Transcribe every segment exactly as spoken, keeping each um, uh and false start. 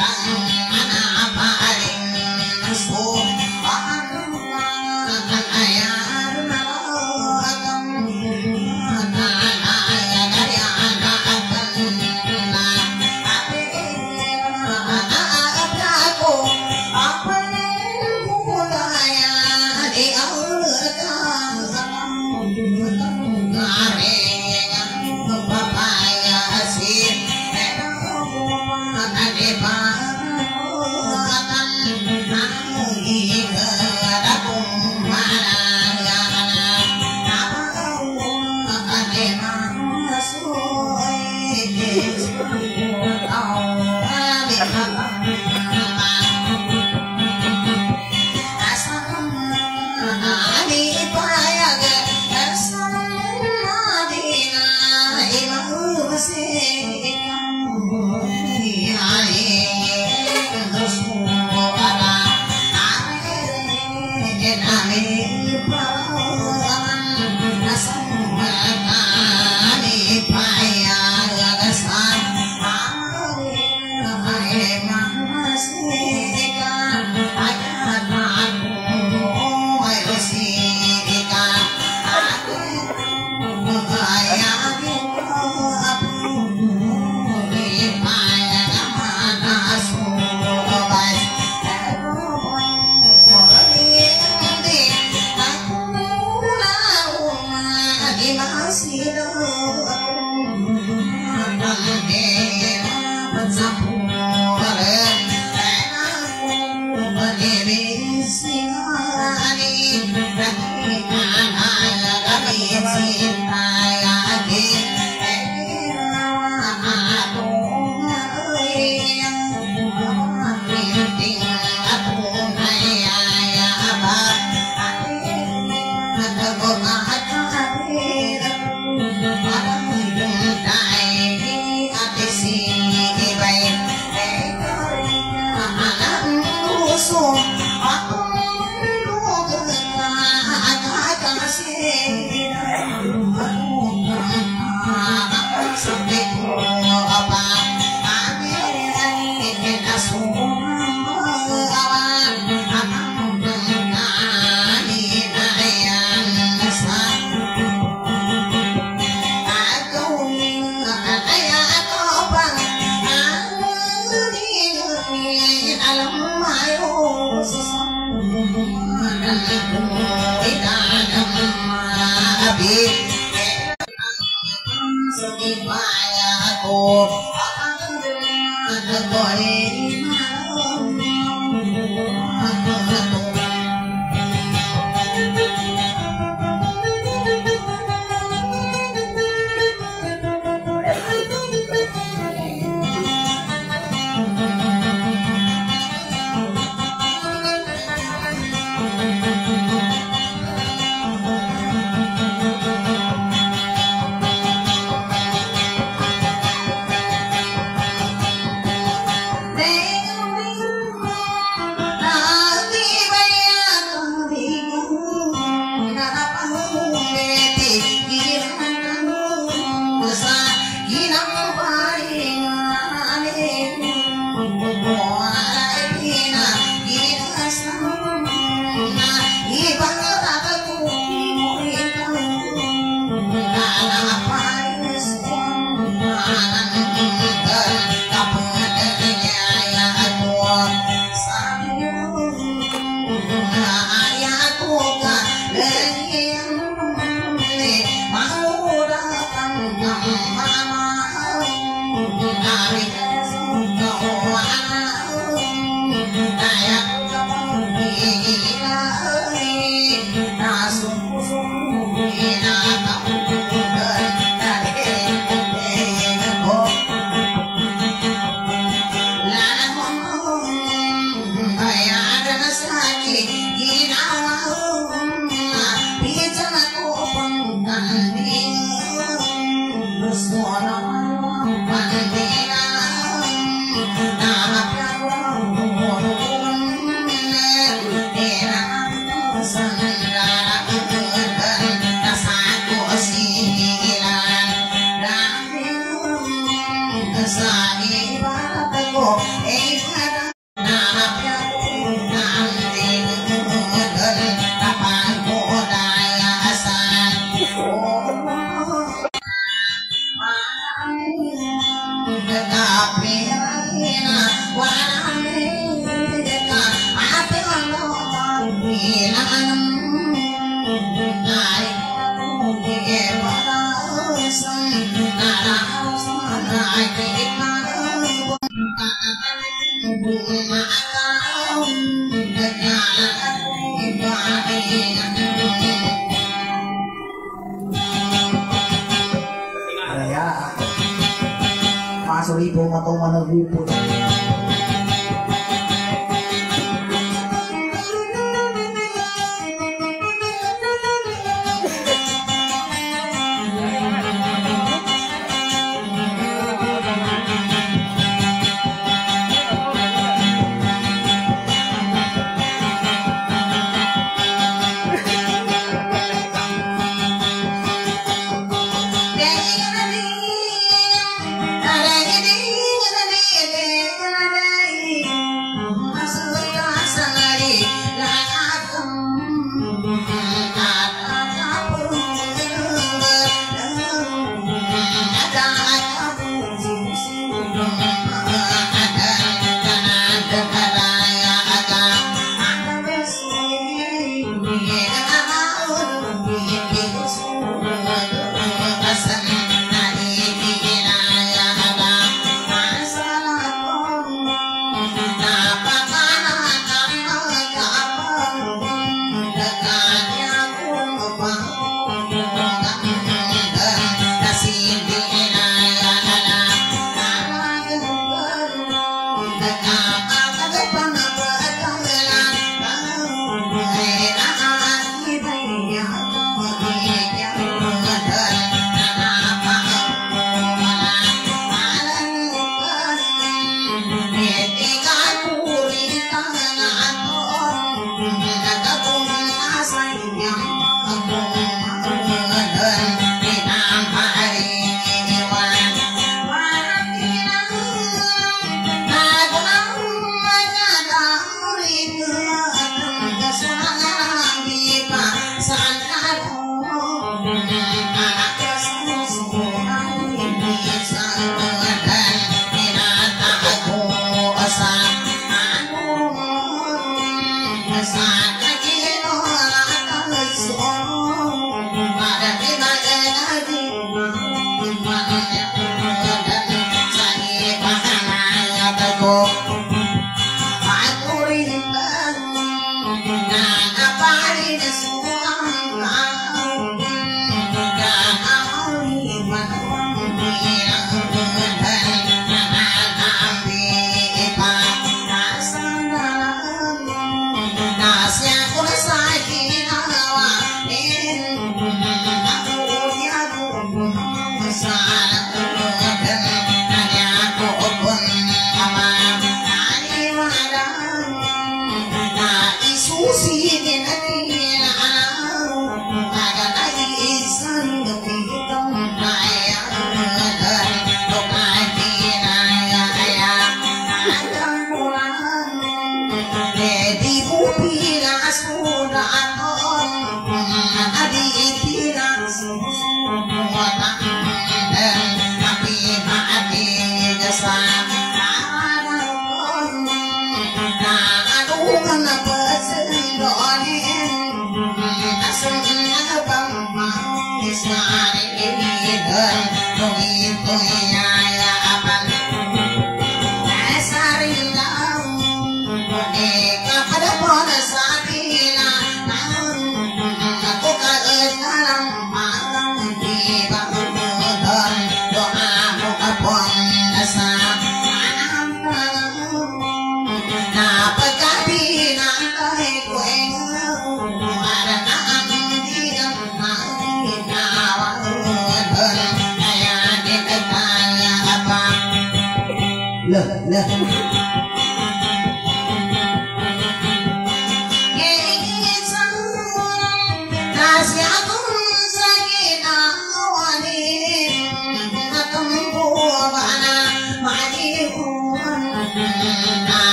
Hãy subscribe cho kênh Ghiền Mì Gõ để không bỏ lỡ Ribu atau mana ribu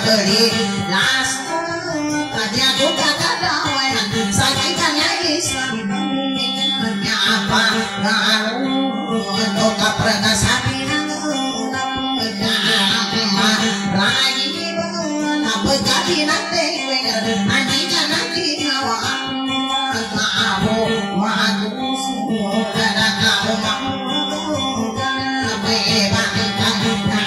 beli langsung kadia juga kadawan sakitannya Islam apa ngaruh untuk kaprega sapi lagi apa jadi nanti anjingnya nanti nyawa kamu waktu sudah kamu mau bebangkan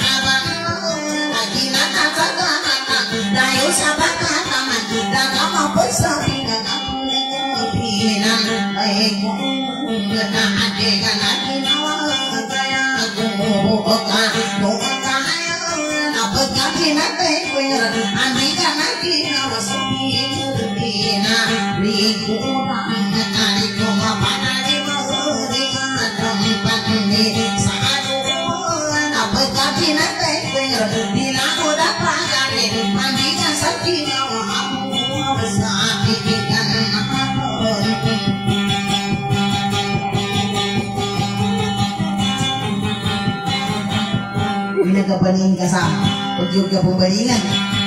lagi nanti sekarang dayu sahabat taman dan kamu bersapi dengan pinan baik kena adegan lagi nawa saya buka buka apa ganti nanti anjingnya nanti nawa sepi pina likuran kali cuma pada di bawah tempat ini saat apa ganti nanti bila aku dapat kali anjingnya sepi nawa aku bersapi ikan ini kepening kasam ujung ke pembalingan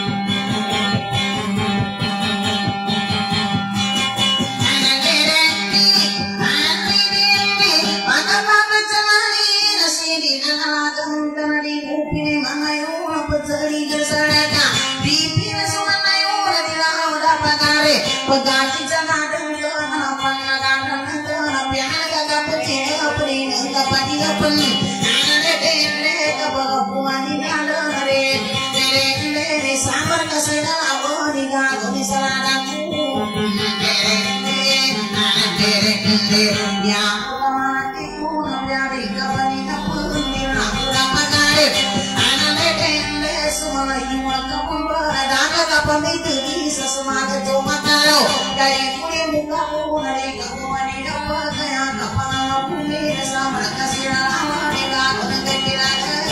pegati jangan dengar apa ngagan dengar biar agak kecil pening enggak dia pening ada dele kebaguan ini ada re dele dele sabar kesana awal digago di seladaku dele dele dele ya mati pun dari kepening pening aku dapat kare ana dele semua iwa kamu berada kapan itu bisa semangat cuma kalau dari kulit muka pun dari kamu wanita pakai kapan aku ini sama kasih lama di kamu dengan kira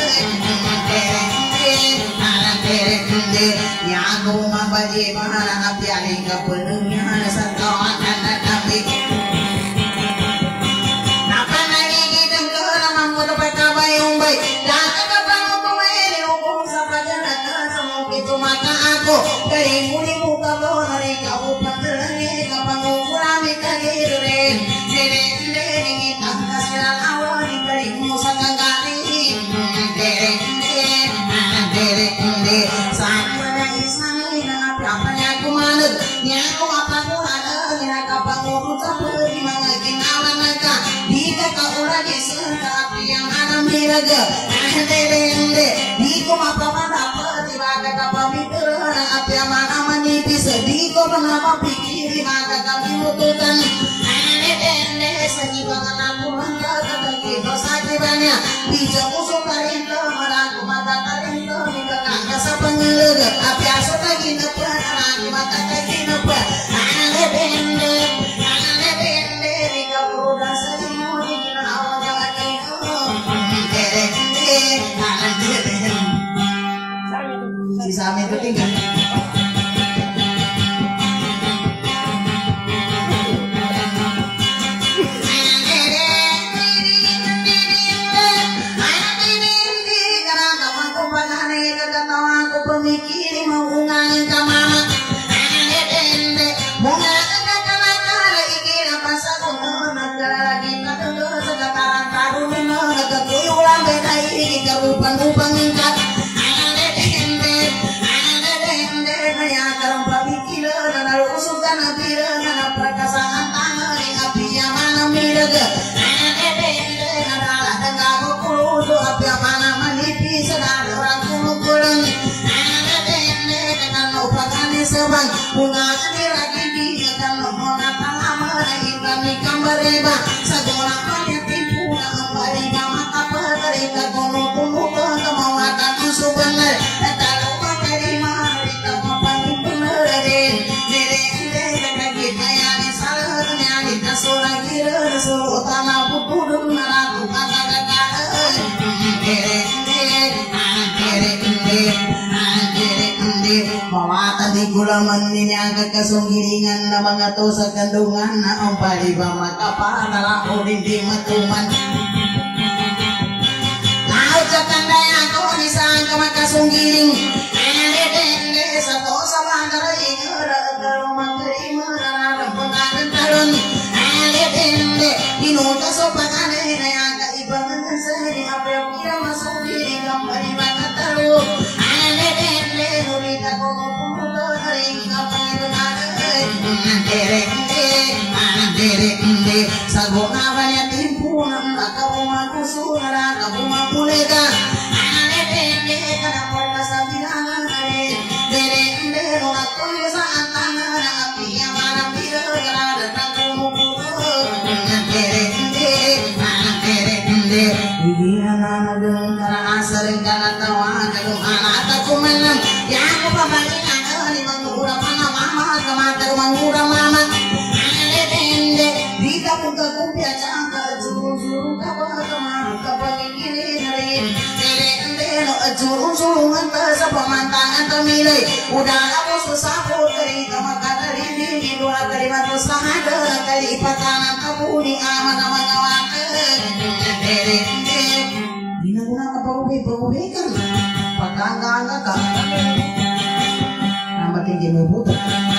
ya aku membagi mana api ada kepenuhnya sekawan dan tapi napa lagi kita kerana mampu dapat kabai umbai dan kapan aku ini hukum sampai jalan semua itu maka aku dari kulit muka pun dari kamu pakai kapan ukurami kagirin dere dere kita kasih awal dari musa kagari dere dere dere sampai isami na apanya kumanut nyaku apa kurana ina kapan urut seperti mangkin awan naga diga kaula disenta api yang anam diraga dere dere diku apa pada tiba kapan mikirana api yang mana manipis diku mengapa pikir maka kami mutukan dere sejibangan aku mengkata bagi dosa banyak bijak musuh karinto meraku mata karinto hingga kasa penyelega api asal lagi nepa aku mata lagi nepa ane bende ane bende hingga berudah selimu hingga awal jangan itu dere dere ane bende si Sami itu tinggal pemikir mau ngangin kamana ane dende bunga kata kala ikir apa sakuna negara lagi naga segataran karunina naga kuyulang beda iki karupan-rupan ingkat ane dende ane dende kaya karang pamikir nana usukan abira nana perkasaan tangan api yang mana miraga ane dende nana dengar kudu api yang mana manipis dan orang kulukulang sebang bunga ini lagi di dalam mona lama kami kambareba sekolah banyak tipu kambareba mata perika kono kono kemauan musuh bener kalau dari mana kita mampu bener den den den lagi kayak misalnya kita sudah kira suruh tanah putudung naraku kata kata den den den den mawatan di gulaman ini agak kesunggiringan na mga to sa kandungan na ang paliba makapahala o hindi matuman lahat sa kanday ako ni saan ka makasunggiring ane dende ande sagona banyak timpunan akabuma kusura akabuma pulega ane dende kana porta sabilangan ane dere ende rola koyo sa antana api yang mana pira gara tangku dere ende ana dere ende digina nana deng kana asering kana tawa kalau anak aku menang ya aku pabagi nana ni mangura mana mama kamata mangura mama ane dende dita puka kumpia cangka juru-juru kapal kemana kapal ini nari dere ende no juru-juru nganta sa pemantangan temilai udah aku susah putri kama kata rini dua kalimat sahada kali patanan kapuri aman aman aman dere ende dina guna kaparubi parubi kan patangga ka nama tinggi mebuta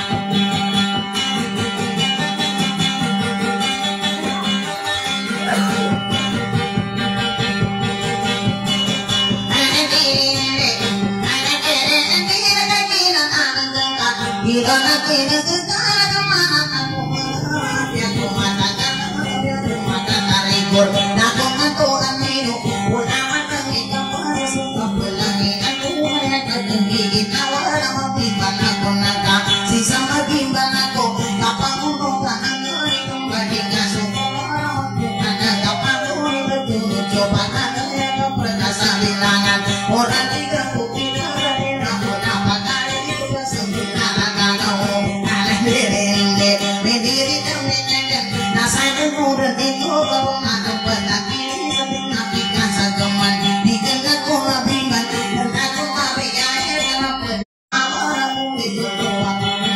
orang tiga putih dari aku dapat kali itu sembilan agak ada dende berdiri dengan nasanya muda itu kalau ada petak ini sebelum nafikan sajaman dikenal kola bimbang dan aku tapi akhir dalam orang itu doang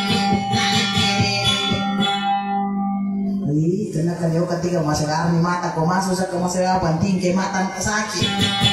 ini kena kalian ketika masalah ni mata kau masuk ke masalah penting ke mata sakit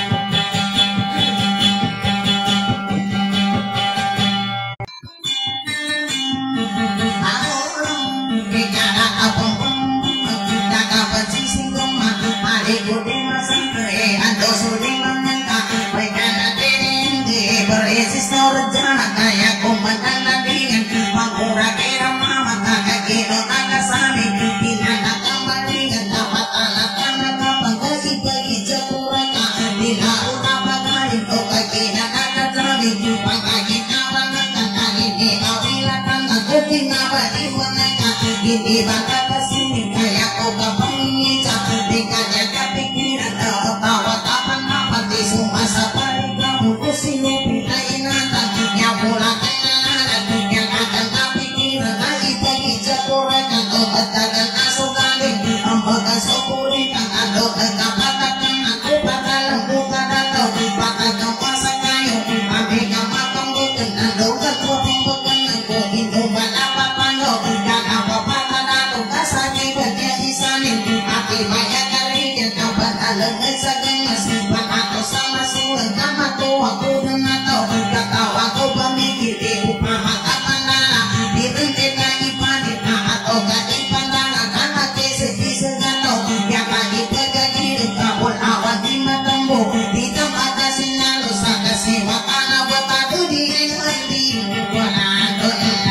Ini bangga kesini kayak oga pengica Dikanya kepikiran tawa kapan apa di semua sapari kamu kusinu pindahin nata yang pulang kenalan yang akan kepikiran lagi pergi cekurkan obat dagang asuh kambing ambakan sopuri kang ado kekapatakan aku bakal lembuka datau bakal kemasa kayu ambil kamatong bukan ado kekoping bukan aku itu balapa panggo dan apa sakit bagian isanin hati banyak kali yang kapan alengan segengas atau sama sulang kama tu aku dengan tau gak tau aku pemikir di upah mata pandana di rentena ipanin atau gak dipandana karena kesegi segatau yang lagi pegagi di kabul awan di matambo di tempat kasih lalu saka sewa karena buat adu di di wanado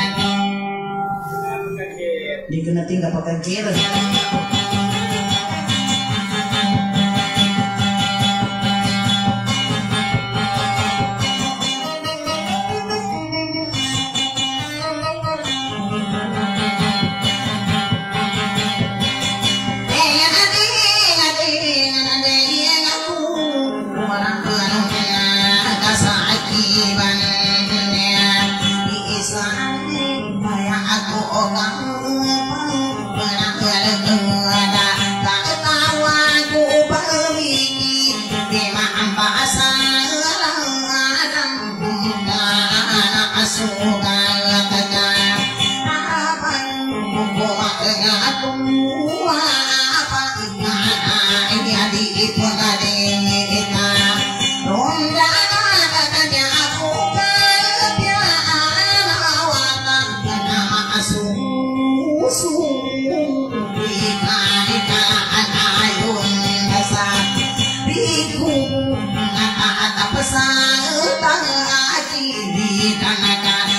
di kena tinggal pakai kira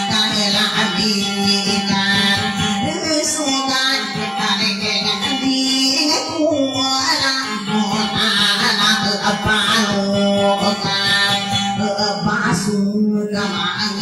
Di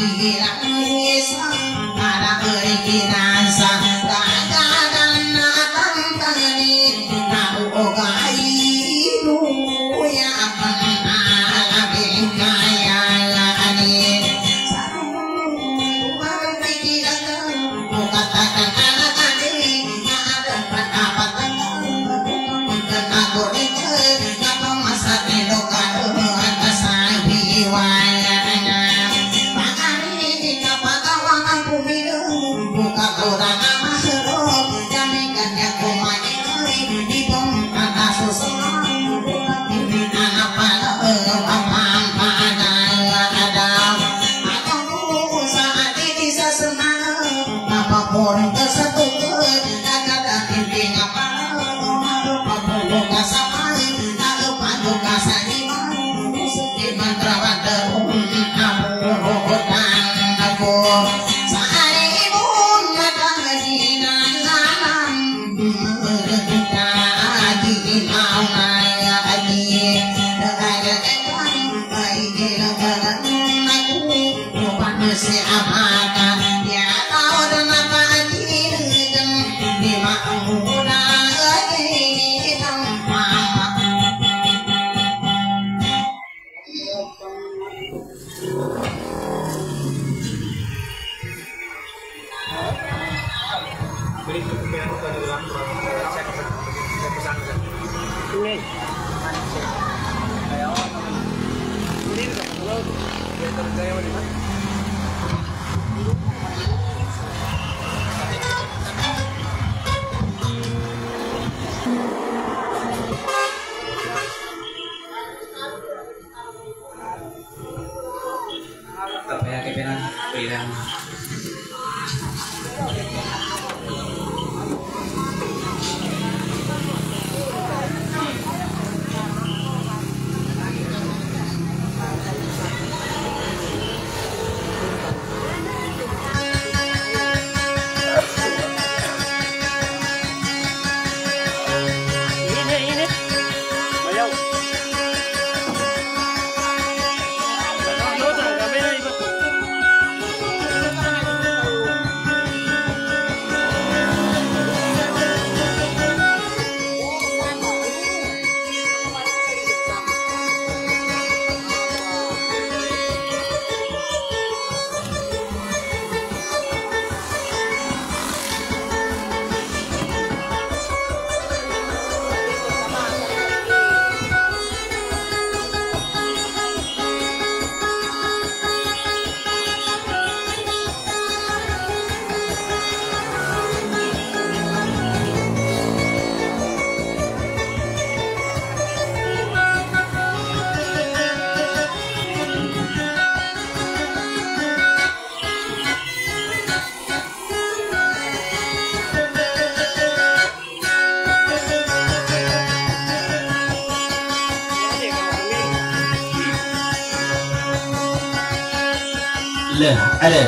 Lah, ada,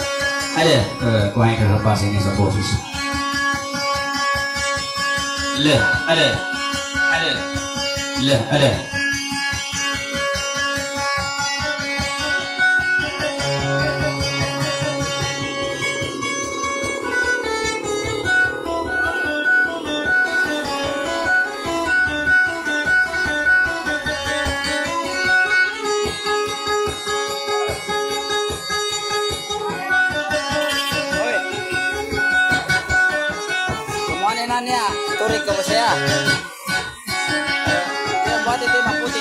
ada, kau yang terlepas ini sebuah susu. Lah, ada, ada, lah, ada. Ya, turik ke saya. Dia buat itu mah putih.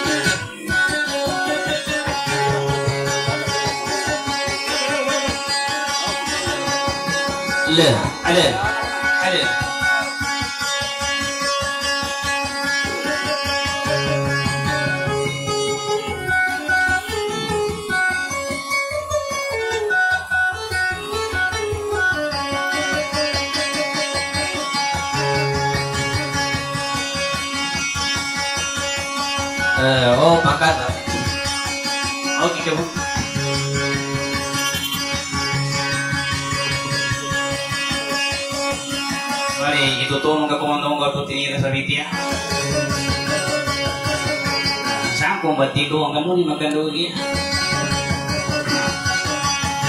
Le, ada, ada. Uh, oh pangkat oke okay, kamu mari itu tuh mau komando nggak tuh ini rasa bitia sangkung bati doang kamu nih makan dulu ya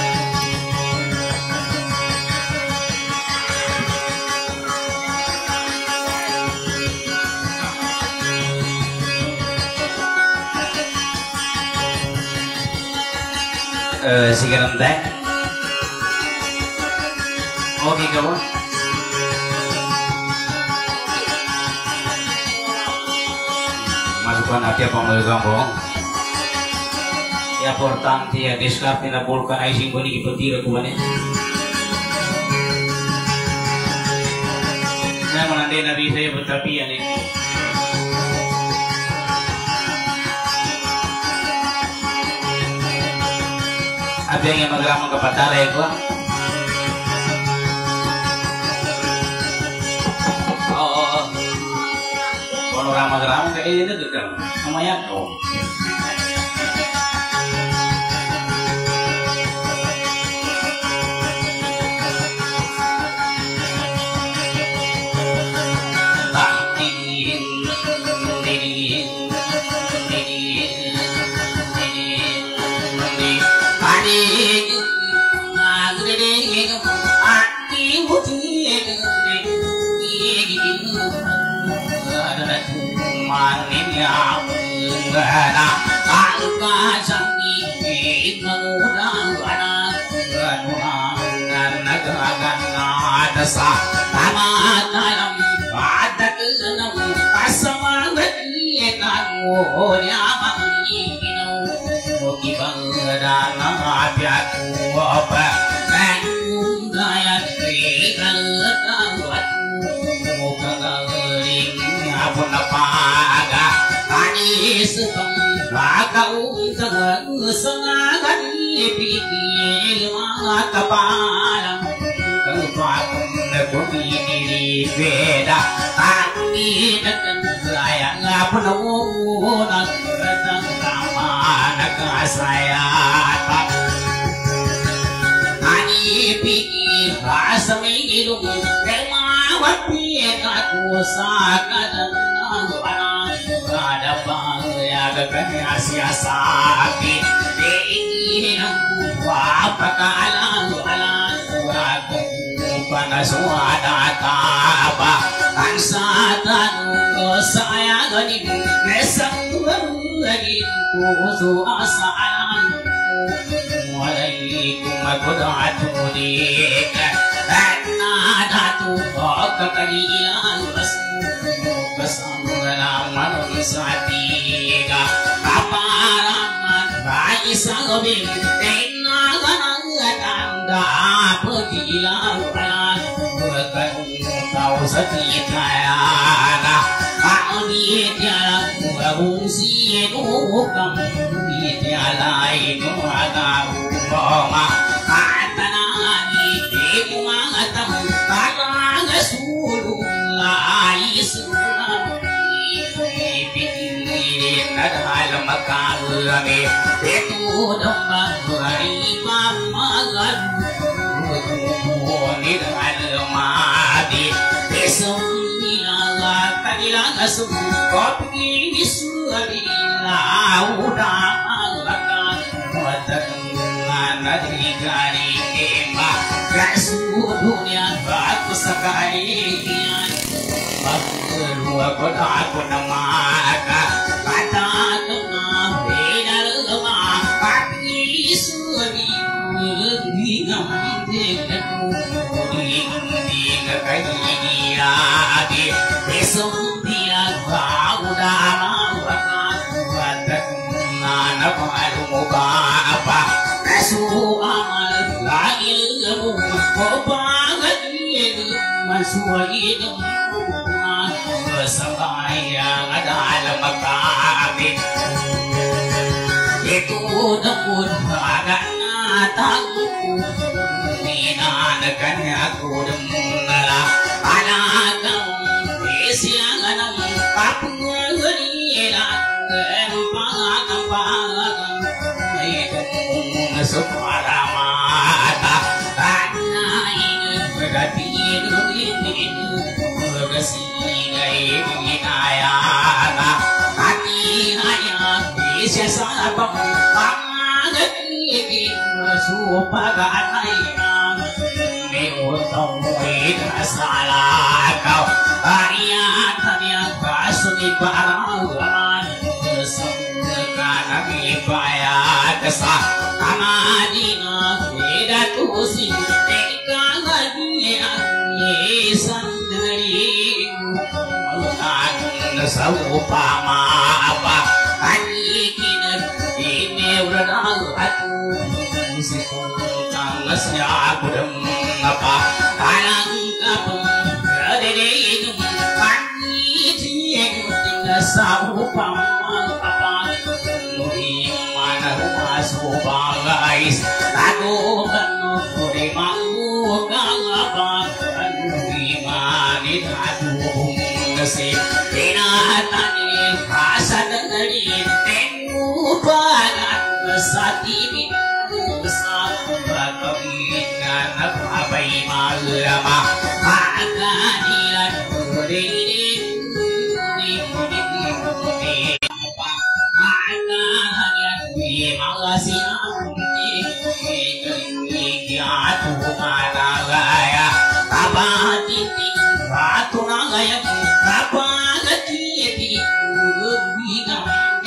eh si teh. Oke kamu. Masukkan hati apa mau gampang. Ya portan dia desktop tina pulkan icing boni ipetira kubane. Nah menandai nabi saya bertapi ane. Ada yang magelang ke patara ya gua. Oh, kalau ramah-ramah kayak ini tuh kan, namanya kau. Beda tapi dekat saya nggak pernah nak datang sama anak saya ani pikir rasa mengilu kemawat piet aku sakadan aku anak ada bangga kekaya siasati ini aku apa kalah alas aku panas wadah taba angsa tanung saya gani mesang lagi tu asaan walaikum warahmatullahi wabarakatuh kekalian bersama manusia tiga aparaman bayi sangobi tenaga tanda petilang kau setidaknya kami tiada fungsi nukam tiada itu ada rumah katanani kemuatan karena suluh lai sulam pikirin dalam kami itu domba hari pamagan ni dalam mati sembilan kalilah semua kopi disuari laudah alakan watan nadri gari kema kasuh dunia batu sekali baru aku aku namaka kata kena beda lemah kopi disuari dingam dingam dingam kajian adi besok dia kau dah makan batak nana palu muka apa kesu amal lagi lebu kopangat dia masuk hidup bersama yang ada dalam kami itu dapur agak natangku ninanakan aku demala anak kamu siangan kapungeri empang empang itu suara mata karena ini berarti ini bersinga ini ayana hati hanya bisa sabang pangat ini supagan ayam meutong ida salah kau harian harian kasuni parawan kesengga nami paya desa amadina beda tusi teka lagi ani sandari malukan saupama apa ani kina ini beradal aku sikutang nasnya kudem apa alang kapung adede itu ani tieng tinggal saupama apa nuhi mana rumah subangais aku kanu kuri mangu kangapa nuhi mani tadu nasi inatani hasan dari temu banget besati Bagaimana abai malama Akadilan Kudirin Akadilan Bimagasinan Ikiatu managaya Kapatiting Ratu nagaya Kapagati Bigang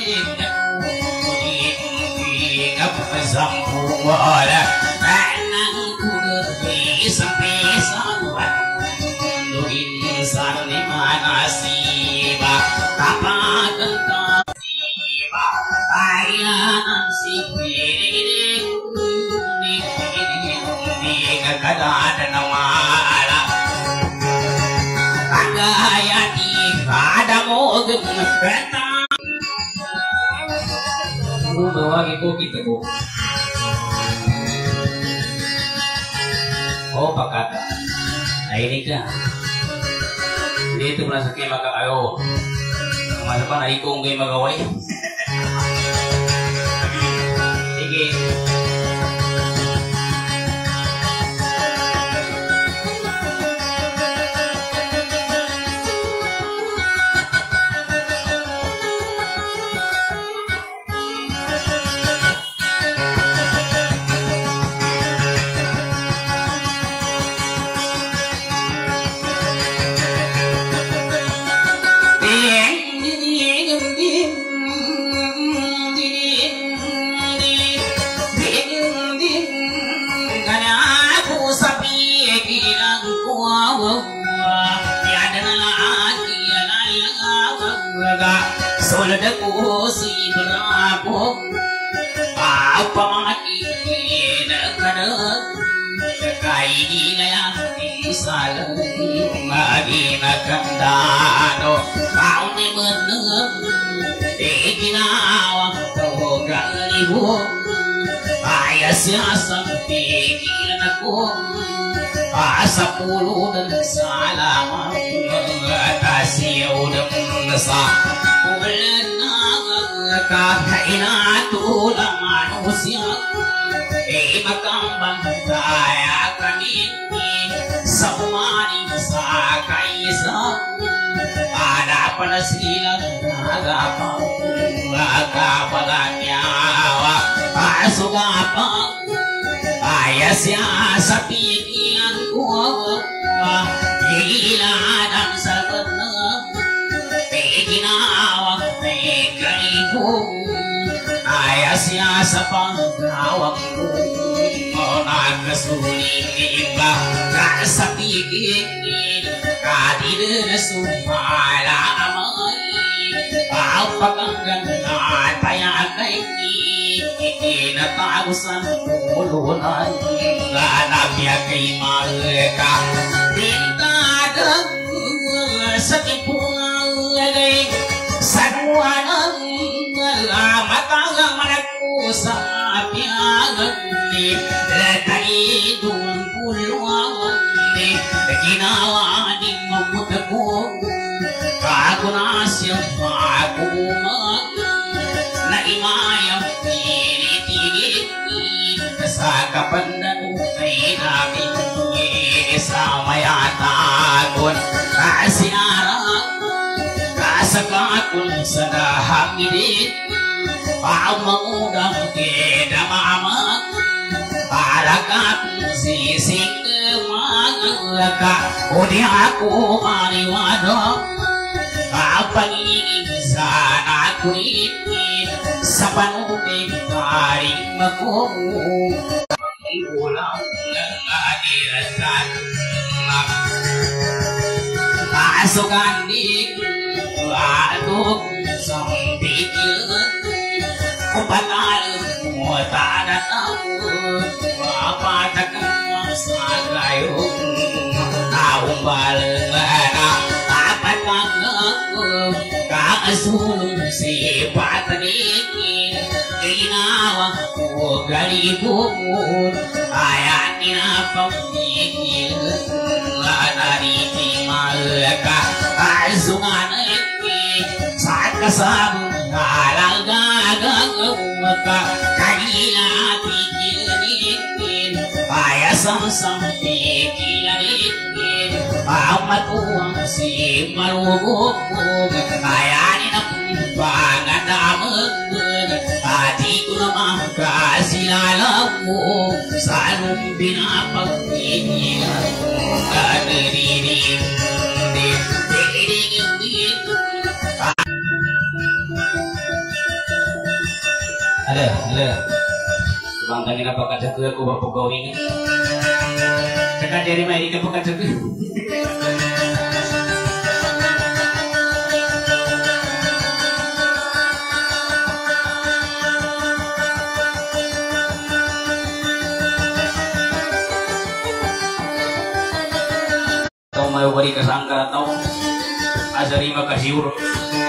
Zampung wala Anang kudu sampai saluan Luhin sani manasiba Kapakan kasiba Ayanan si piring Ning kadada nawala Agayati kada mogeng Kata bawa gitu gitu bu. Oh pak kata, nah ini kan, dia itu merasa kayak maka ayo, masa pan hari kong kayak magawai, ini. Soladaku si berapa apa mati nak kai naya salam lagi nak kandano kau ni menang ikinawa kau galibu ayah siasam pikiran aku asa puluh dan salam mengatasi udam nasa kainatu la manusia eh makambang daya kanini samani sakaisa ada panasila agapa agapaganya asugapa ayasya sapikian kuwa iladang sabana Peginawa Pegalibu Ayasya sa panggawang ko Nagkasuling iba Kasapigin Kadida na sumalamay Pagpaganggan Payagay Ikinatagusan Tulunan Ganapya kay Malika Tindadag Sa tipungan lagay Sanuanang Matang manaku sa piagan ni Latay doon puluan ni Ginawa ni mamutago Kago na siyang magumak Na imayang tinitigit Sa kapandan ay namin Sa mayatagon Kasinarang Kasakakul sa nahangidit Pamangudang kedamamak Palakap sisig mga laka Udi ako maniwado pangingin sana kulitin sa panubig taring makumu ulang lang adirasan masukan di aduk sampikil kupatal mo tanat ako mapatakang sa gayong taong balang apat ang ako kaasulong si patanikin ginawa ko galibukod ayan ninapamigil lanariting malaka kasungan ikin sa kasabong halagagang umaka kanina tigil Ayasam-sam pikilaritin Pamatuang si marugog Kayanin ang pangan naman Ati ko naman kasilala mo Sa anong binapagpinilan Kadiririn Diririn Ada, ada Bang tadi apa kata ke aku bapak kau ini? Cakap dari mana ini apa kata ke? Tahu mau beri kesangka atau asari makasih urut.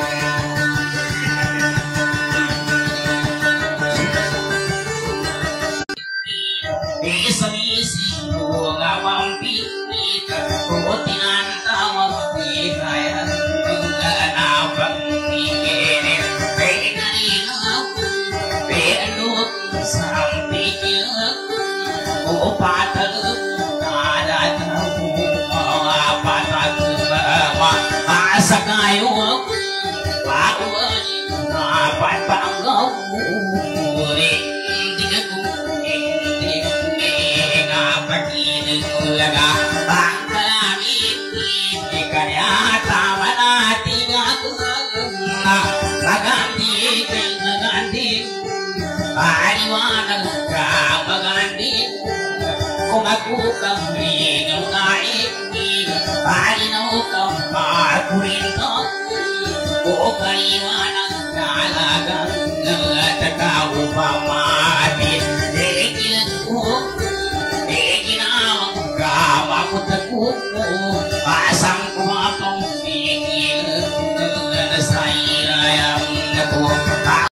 Isang-ising mo nga mampipit Kutinan tawag di kaya Nanganapang tingin Kaya kanina Pero sampikil O patag Nadataw Mga patag Asa kayo Patuan Dapat panggaw Uri Hindi ka kung laga bangkalamit kaya tama natin ako maganti maganti paliwanag ka maganti kung ako kang rinong naibig palinaw kang makurinto o paliwanag talagang nagtatakaw pa matin ikilan ko aku tekuk pasang kuapong pingin saya yang nekuk